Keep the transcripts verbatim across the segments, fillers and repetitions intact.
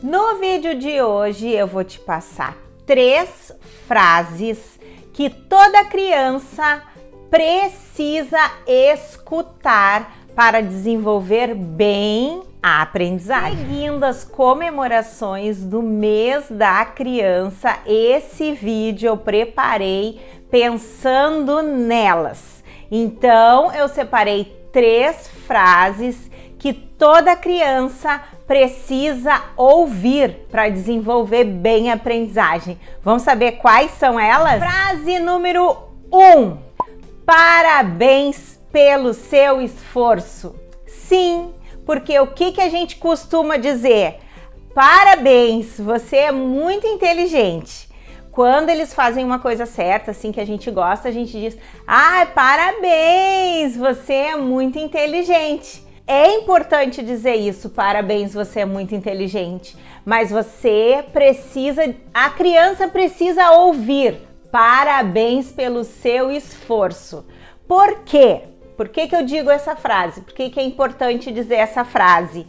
No vídeo de hoje eu vou te passar três frases que toda criança precisa escutar para desenvolver bem a aprendizagem. Seguindo as comemorações do mês da criança, esse vídeo eu preparei pensando nelas. Então eu separei três frases que toda criança precisa ouvir para desenvolver bem a aprendizagem. Vamos saber quais são elas? Frase número um. Parabéns pelo seu esforço. Sim, porque o que, que a gente costuma dizer? Parabéns, você é muito inteligente. Quando eles fazem uma coisa certa, assim, que a gente gosta, a gente diz: ah, parabéns, você é muito inteligente. É importante dizer isso, parabéns, você é muito inteligente, mas você precisa, a criança precisa ouvir, parabéns pelo seu esforço. Por quê? Por que que eu digo essa frase? Por que que é importante dizer essa frase?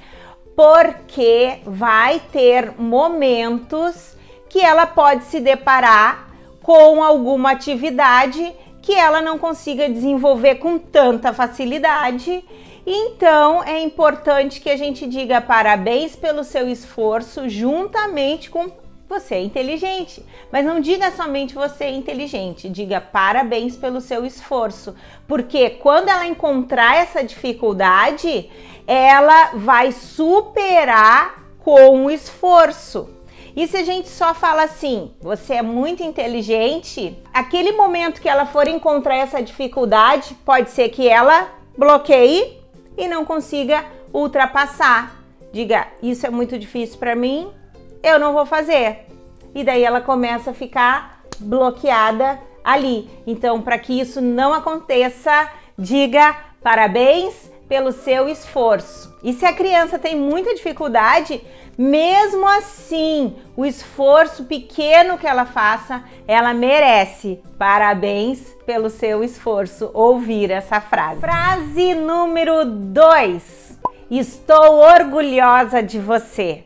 Porque vai ter momentos que ela pode se deparar com alguma atividade que ela não consiga desenvolver com tanta facilidade. Então é importante que a gente diga parabéns pelo seu esforço juntamente com você é inteligente. Mas não diga somente você é inteligente, diga parabéns pelo seu esforço. Porque quando ela encontrar essa dificuldade, ela vai superar com o esforço. E se a gente só fala assim, você é muito inteligente, aquele momento que ela for encontrar essa dificuldade, pode ser que ela bloqueie e não consiga ultrapassar. Diga, isso é muito difícil para mim, eu não vou fazer. E daí ela começa a ficar bloqueada ali. Então, para que isso não aconteça, diga parabéns pelo seu esforço. E se a criança tem muita dificuldade, mesmo assim, o esforço pequeno que ela faça, ela merece. Parabéns pelo seu esforço. Ouvir essa frase. Frase número dois. Estou orgulhosa de você.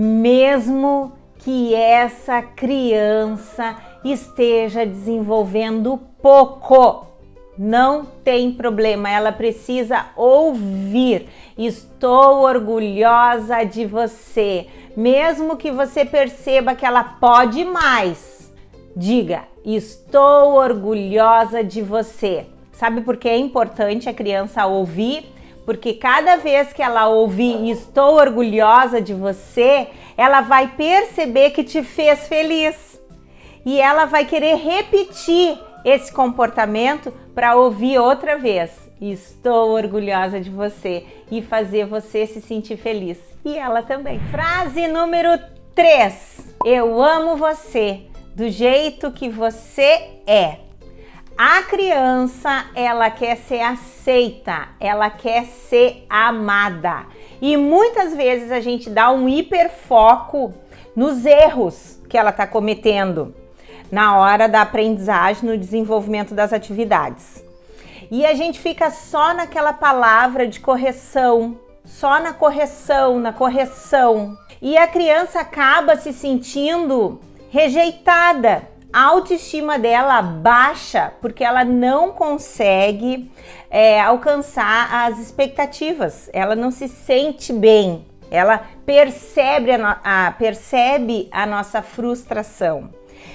Mesmo que essa criança esteja desenvolvendo pouco, não tem problema, ela precisa ouvir. Estou orgulhosa de você. Mesmo que você perceba que ela pode mais, diga, estou orgulhosa de você. Sabe por que é importante a criança ouvir? Porque cada vez que ela ouvir estou orgulhosa de você, ela vai perceber que te fez feliz. E ela vai querer repetir esse comportamento para ouvir outra vez. Estou orgulhosa de você e fazer você se sentir feliz. E ela também. Frase número três. Eu amo você do jeito que você é. A criança, ela quer ser aceita, ela quer ser amada. E muitas vezes a gente dá um hiperfoco nos erros que ela está cometendo na hora da aprendizagem, no desenvolvimento das atividades. E a gente fica só naquela palavra de correção, só na correção, na correção. E a criança acaba se sentindo rejeitada. A autoestima dela baixa porque ela não consegue é, alcançar as expectativas, ela não se sente bem, ela percebe a, no, a, percebe a nossa frustração.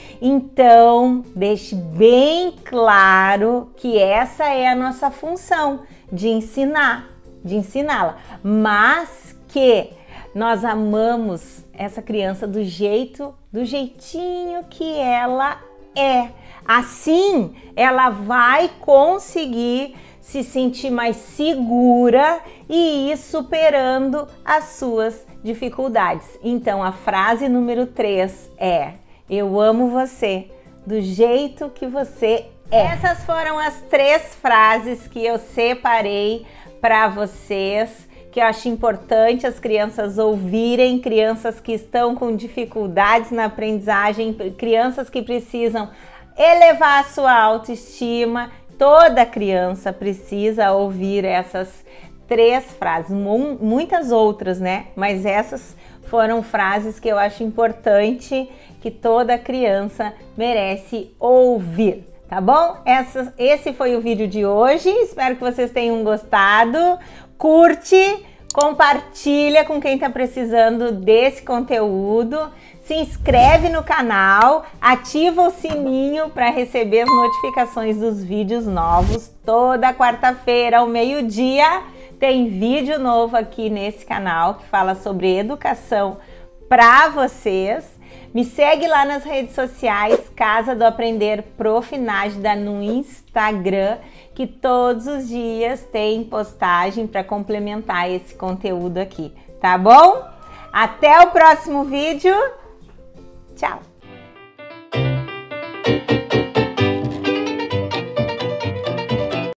Então, deixe bem claro que essa é a nossa função de ensinar, de ensiná-la, mas que nós amamos essa criança do jeito, do jeitinho que ela é. Assim, ela vai conseguir se sentir mais segura e ir superando as suas dificuldades. Então, a frase número três é: eu amo você do jeito que você é. Essas foram as três frases que eu separei para vocês, que eu acho importante as crianças ouvirem, crianças que estão com dificuldades na aprendizagem, crianças que precisam elevar a sua autoestima. Toda criança precisa ouvir essas três frases, muitas outras, né? Mas essas foram frases que eu acho importante que toda criança merece ouvir, tá bom? Essa, esse foi o vídeo de hoje, espero que vocês tenham gostado. Curte, compartilha com quem tá precisando desse conteúdo, se inscreve no canal, ativa o sininho para receber as notificações dos vídeos novos. Toda quarta-feira ao meio-dia tem vídeo novo aqui nesse canal que fala sobre educação para vocês. Me segue lá nas redes sociais, Casa do Aprender Prof Nájida no Instagram, que todos os dias tem postagem para complementar esse conteúdo aqui, tá bom? Até o próximo vídeo. Tchau!